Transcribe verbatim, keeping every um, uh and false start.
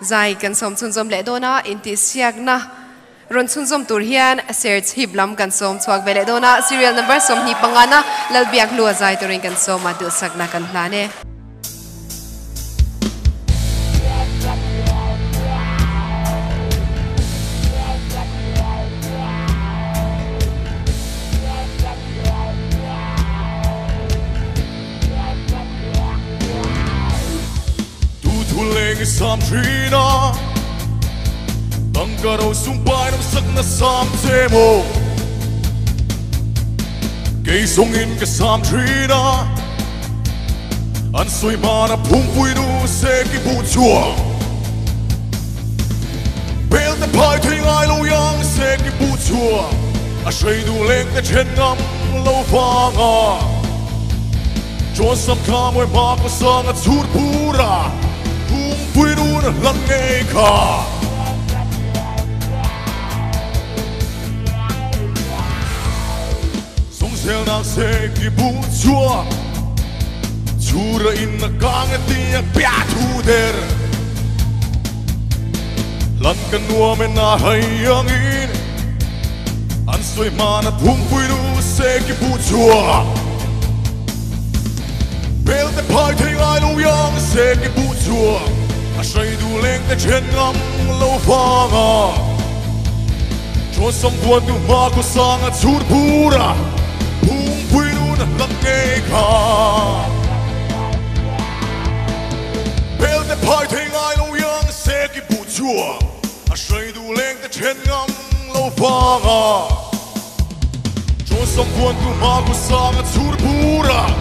zai kan som chun zom le dona inti siak na ron chun zom tur hian search hiblam kan som chuak vele dona serial number som hi pangana lalbiak lu zai turin kan som adu sakna kan hlane Sam trina Tangkaro sumpay ng sak na sam temo Kay songin ka sam trina Ansoy mana pungpuy nu se kibuchua Bel te pai thay ngai lo yang se kibuchua A shay du leng te chen ngam lo fa nga Cho sam ka moy ma ko sang at sur pura Pui nun lăng nghe cả Sông xeo nàng xe kỳ bù chua Chú ra in na càng nghe tia bia thu der Lăng ca nua men na hay ang in An xoay ma na thung pui nu xe kỳ bù chua Bel te pai thay ngai lo yang xe kỳ bù chua A shay du leng te chen ngam lo fa nga Cho sam buan du ma ko sang a chur pura Pung pui nun lăng nghe ka Bel te pai thay ngai lo yang se ki bu chua A shay du leng te chen ngam lo fa nga Cho sam buan du ma ko sang a chur pura